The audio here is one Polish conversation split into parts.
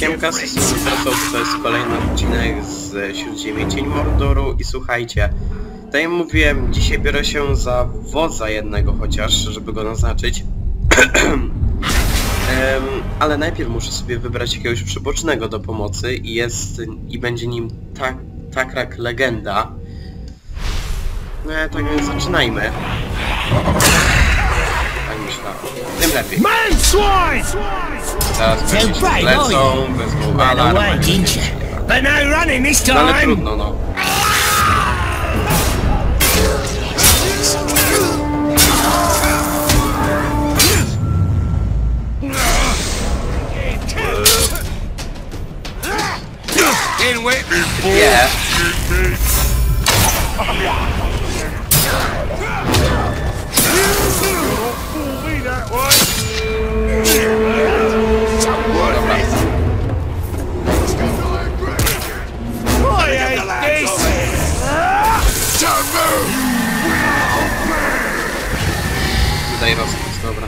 Siemka, to jest kolejny odcinek z Śródziemia Cień Mordoru i słuchajcie, tak jak mówiłem, dzisiaj biorę się za wodza jednego chociaż, żeby go naznaczyć. Ale najpierw muszę sobie wybrać jakiegoś przybocznego do pomocy i będzie nim Takrak Legenda. Tak więc zaczynajmy. Tak myślałem. Tym lepiej. Teraz będzie się lecą, wezmą alarm. No ale trudno, no. Nie. Daj rozkaz, dobra.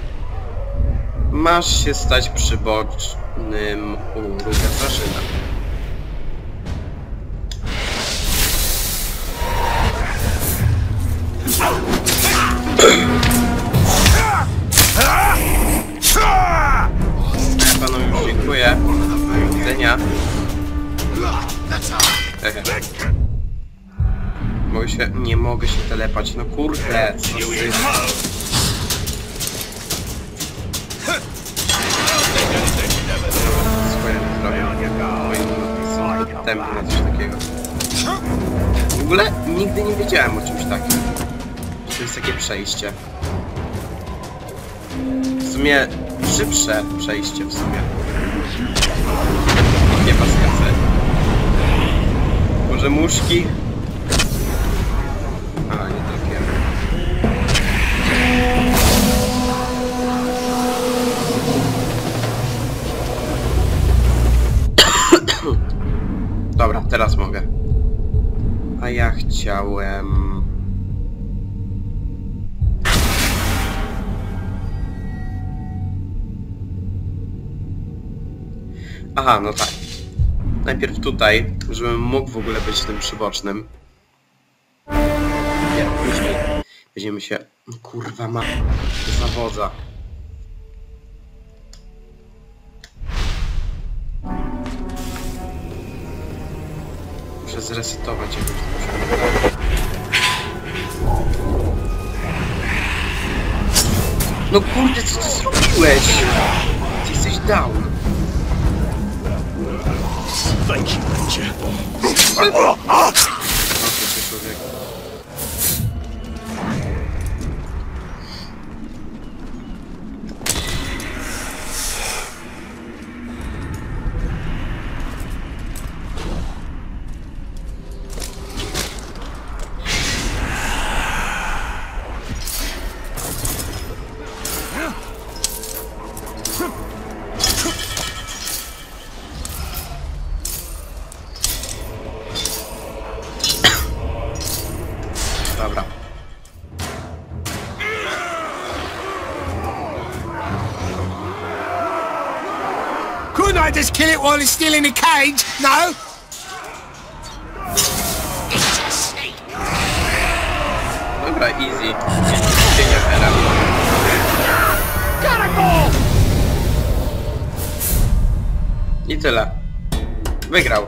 Masz się stać przybocznym u Rugazarzyna. Panu już dziękuję. Do widzenia. Nie mogę się telepać, no kurde, co ty? Swoje zrobię. Moim tempie na coś takiego. W ogóle nigdy nie wiedziałem o czymś takim. To jest takie przejście. W sumie szybsze przejście w sumie. Nie ma skasy. Może muszki? A, nie trafiłem. Dobra, teraz mogę. A ja chciałem... Aha, no tak. Najpierw tutaj, żebym mógł w ogóle być tym przybocznym. Nie, później weźmiemy się... Kurwa ma... zawodza. Muszę zresetować jakoś. No kurde, co ty zrobiłeś? Ty jesteś down. Thank you, Ranger. Dobra. Couldn't I just kill it while it's still in the cage? No? Dobra, easy. Cieniaferem. I tyle. Wygrał.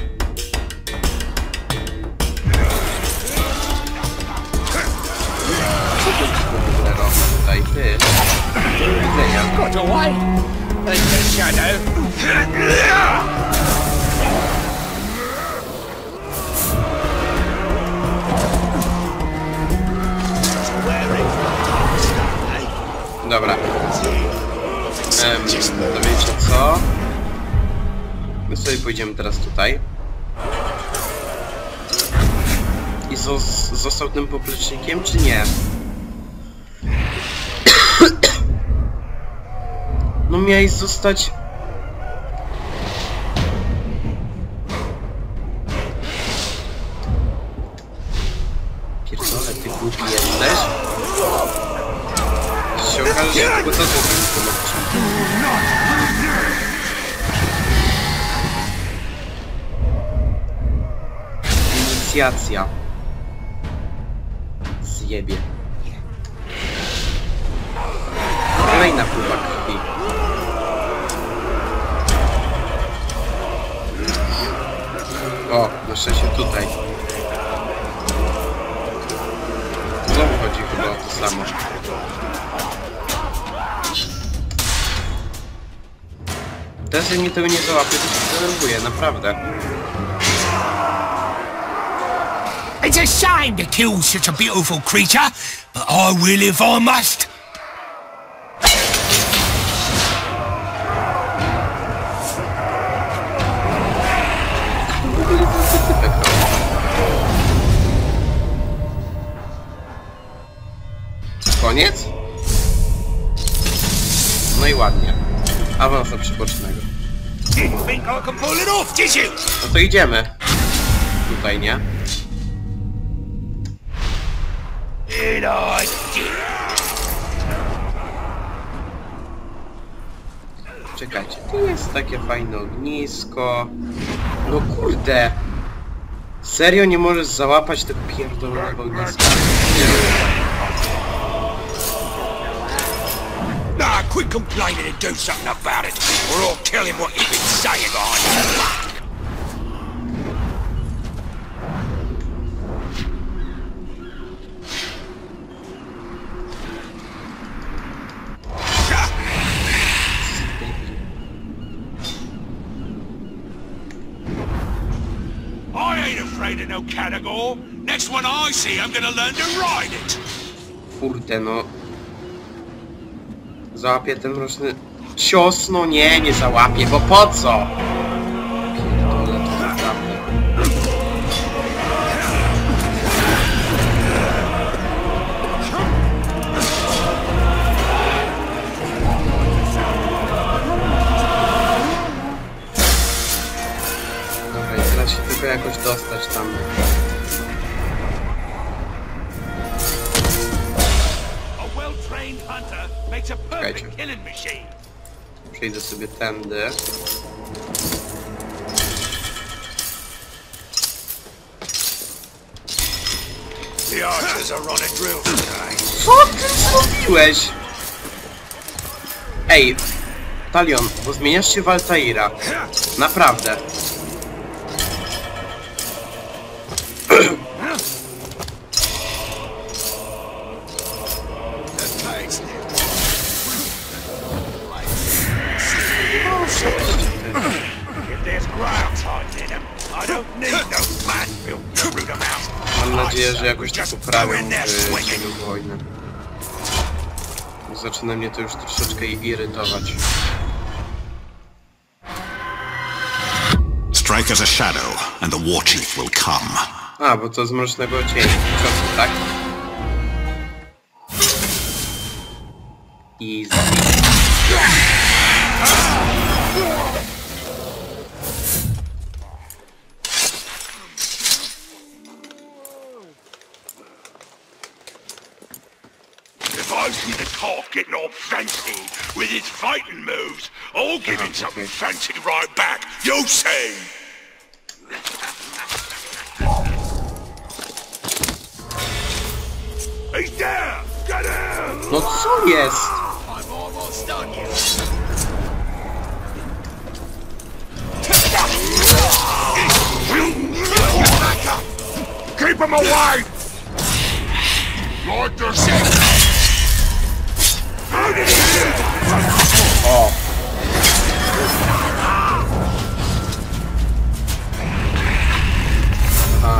Tutaj ty. Do widzenia. Got away. There's the shadow. Dobra. To wiecie co? My sobie pójdziemy teraz tutaj. I został tym poplecznikiem, czy nie? No miałeś zostać... Pierdolę, ty głupi jesteś? Się okaże, że tylko to zrobił w tym odcinku. inicjacja. Zjebie. Kolejna próba krwi. O, na szczęście tutaj. Znowu chodzi chyba o to samo. Teraz jak mnie tego nie załapie, to się denerwuję, naprawdę. It's a shame to kill such a beautiful creature, but I will if I must. Koniec? No i ładnie. Awans do przybocznego. Didn't think I could pull it off, did you? No to idziemy. Tutaj nie. Did I? Czekajcie, tu jest takie fajne ognisko. No kurde. Serio nie możesz załapać tego pierdolonego ogniska? Nah, quit complaining and do something about it, or I'll tell him what you've been saying behind his back. I ain't afraid of no Catagor. Next one I see, I'm gonna learn to ride it. Kurde no. Załapię ten mroczny cios? No nie, nie załapię, bo po co? Pierdolę, to naprawdę. Dobra, i teraz się tylko jakoś dostać tam. Czekajcie. Przejdę sobie tędy. The archers are running drills today. Co ty zrobiłeś? Ej, Talion, bo zmieniasz się w Altaira. Naprawdę. Mam nadzieję, że jakoś to poprawią w wojnę. Zaczyna mnie to już troszeczkę irytować. Strike as a shadow, and the war chief will come. A, bo to z mrocznego ciosu, tak? Easy. I see the Tark getting all fancy with his fighting moves, I'll give him something fancy right back. You'll see. He's there. Get him. No co jest? I'm almost done you. Keep him away. Lord yourself. O! Aha.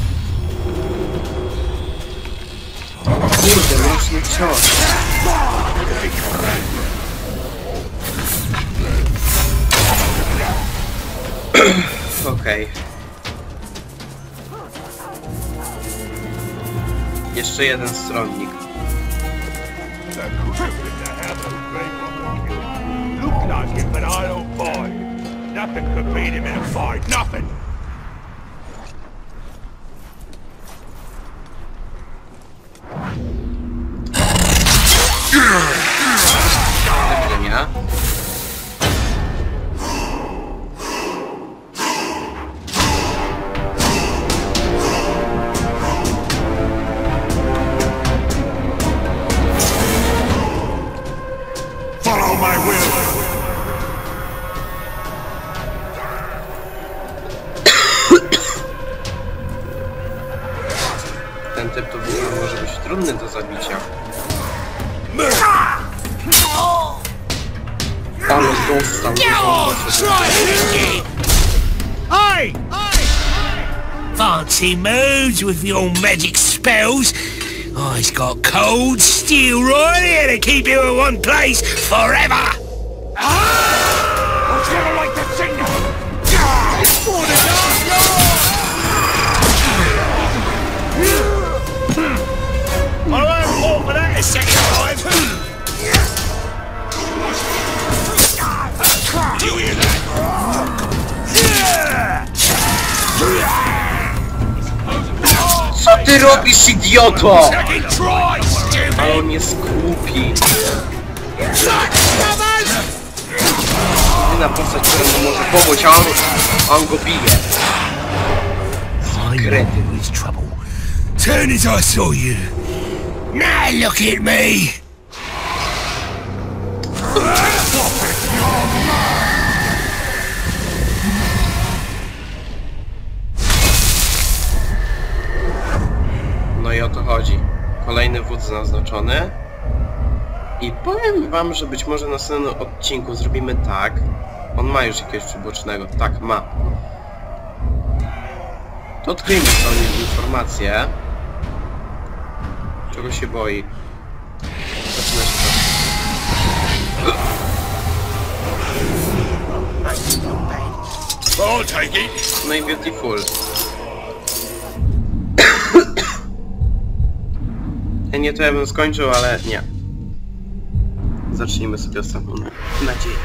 Kurde, mroczny cios. Okej. Jeszcze jeden stronnik. Look like it, but I don't buy it. Nothing could beat him in a fight. Nothing. Widzenia. Ale dostał. Hey! Fancy moves with your magic spells. Oh, he's got cold steel right here to keep you in one place forever. I'll never like to see you! I won't fall for that a second time. Do you hear that? Co ty robisz, idioto? Second try, stupid! Ale on jest głupi. Jedyna postać, która mu może pomóc, a on go bije. I know who is trouble. Turn as I saw you. Now look at me. No i o to chodzi. Kolejny wódz naznaczony. I powiem wam, że być może na następnym odcinku zrobimy tak. On ma już jakiegoś przybocznego. Tak, ma. To odkryjmy sobie informację. Czego się boi. Zaczyna się to. I'll take it. No i beautiful. Nie, to ja bym skończył, ale nie. Zacznijmy sobie ostatnią nadzieję.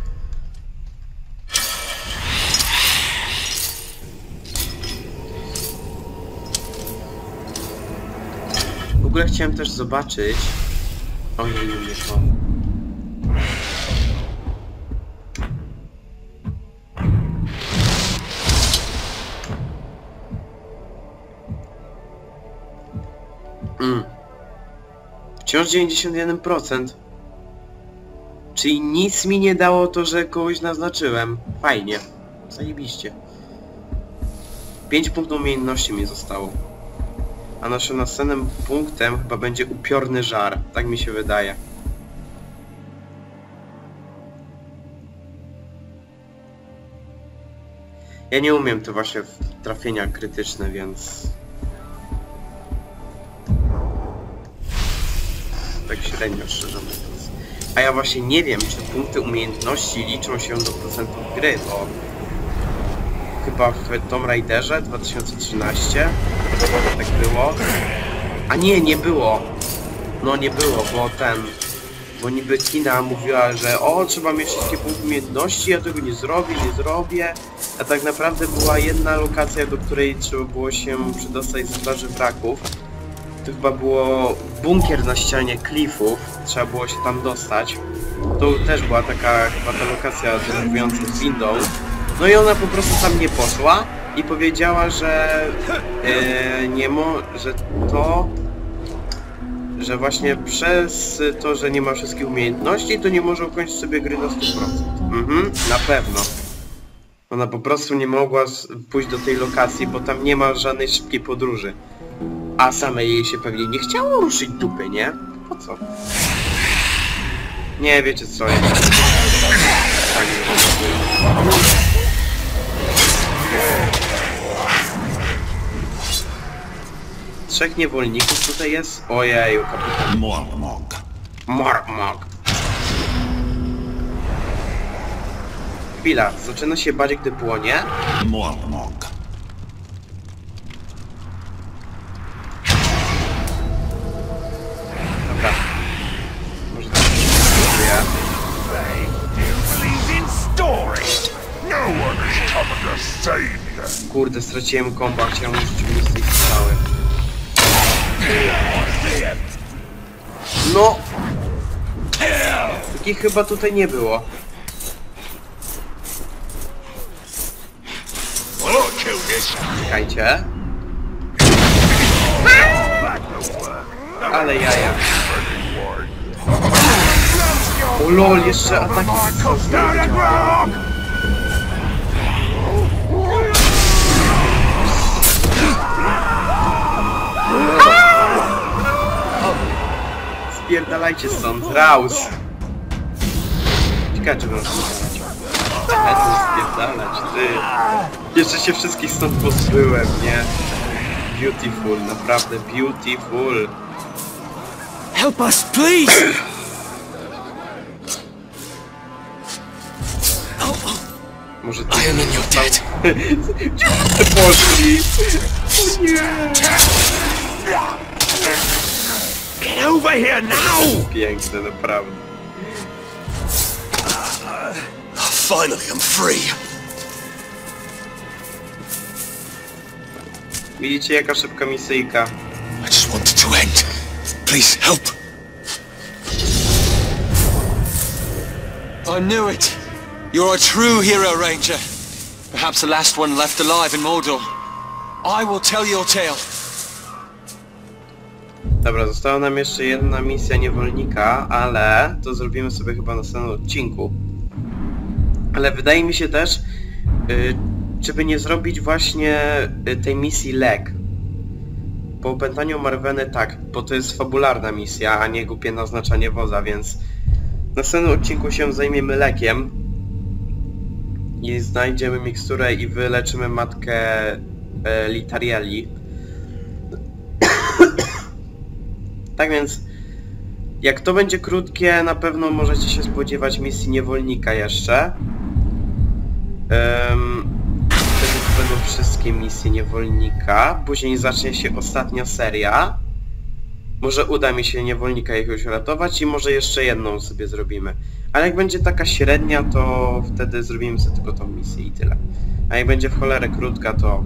W ogóle chciałem też zobaczyć... Ojej, nie to... Wciąż 91%. Czyli nic mi nie dało to, że kogoś naznaczyłem. Fajnie. Zajebiście. 5 punktów umiejętności mi zostało. A naszym następnym punktem chyba będzie upiorny żar. Tak mi się wydaje. Ja nie umiem to właśnie w trafienia krytyczne, więc... tak średnio, szczerze mówiąc. A ja właśnie nie wiem, czy punkty umiejętności liczą się do procentów gry, bo... chyba w Tomb Raiderze 2013 tak było. A nie, nie było. No nie było, bo niby Kina mówiła, że o, trzeba mieć wszystkie punkty umiejętności, ja tego nie zrobię. A tak naprawdę była jedna lokacja, do której trzeba było się przedostać z plaży wraków. To chyba było bunkier na ścianie klifów, trzeba było się tam dostać. To też była taka chyba ta lokacja denerwująca z windą. No i ona po prostu tam nie poszła i powiedziała, że że właśnie przez to, że nie ma wszystkich umiejętności, to nie może ukończyć sobie gry na 100%. Na pewno. Ona po prostu nie mogła pójść do tej lokacji, bo tam nie ma żadnej szybkiej podróży. A samej jej się pewnie nie chciało ruszyć dupy, nie? Po co? Nie, wiecie co, ja nie tak, Trzech niewolników tutaj jest? Ojeju, kapitan. Mormog. Mormog. Chwila, zaczyna się bać, gdy płonie. Mormog. Dobra. Może tak się spróbuję. No one is coming to save you. Kurde, straciłem kompa, chciałem użyć misji strzały. No! Takich chyba tutaj nie było. I'll kill this. Czekajcie. Ale jaja. O lol, jeszcze ataki. spierdalajcie stąd, raus! Ciekawe, czy będą spierdalać, ty. Jeszcze się wszystkich stąd pozbyłem, nie? Beautiful, naprawdę beautiful. Help us, please! Może I am in your debt. Gdzie poszli? O nie! Get over here now! Piękne, naprawdę. Finally, I'm free. Widzicie, jaka szybka misyjka. I just want it to end. Please help. I knew it. You're a true hero, Ranger. Perhaps the last one left alive in Mordor. I will tell your tale. Dobra, została nam jeszcze jedna misja niewolnika, ale to zrobimy sobie chyba na następnym odcinku. Ale wydaje mi się też, czy by nie zrobić właśnie tej misji Leg. Po opętaniu Marweny tak, bo to jest fabularna misja, a nie głupie naznaczanie woza, więc w następnym odcinku się zajmiemy Legiem i znajdziemy miksturę i wyleczymy matkę Litarieli. Tak więc, jak to będzie krótkie, na pewno możecie się spodziewać misji niewolnika jeszcze. Wtedy to będą wszystkie misje niewolnika. Później zacznie się ostatnia seria. Może uda mi się niewolnika jakiegoś uratować i może jeszcze jedną sobie zrobimy. Ale jak będzie taka średnia, to wtedy zrobimy sobie tylko tą misję i tyle. A jak będzie w cholerę krótka, to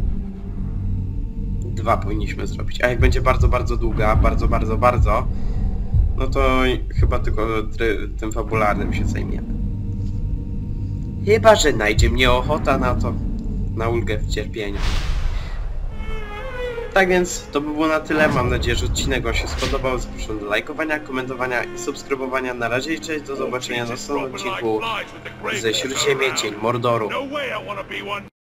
2 powinniśmy zrobić. A jak będzie bardzo, bardzo długa, bardzo, no to chyba tylko tym fabularnym się zajmiemy. Chyba że znajdzie mnie ochota na to, na ulgę w cierpieniu. Tak więc to by było na tyle. Mam nadzieję, że odcinek wam się spodobał. Zapraszam do lajkowania, komentowania i subskrybowania. Na razie i cześć, do zobaczenia na następnym odcinku ze Śródziemie, Cień Mordoru.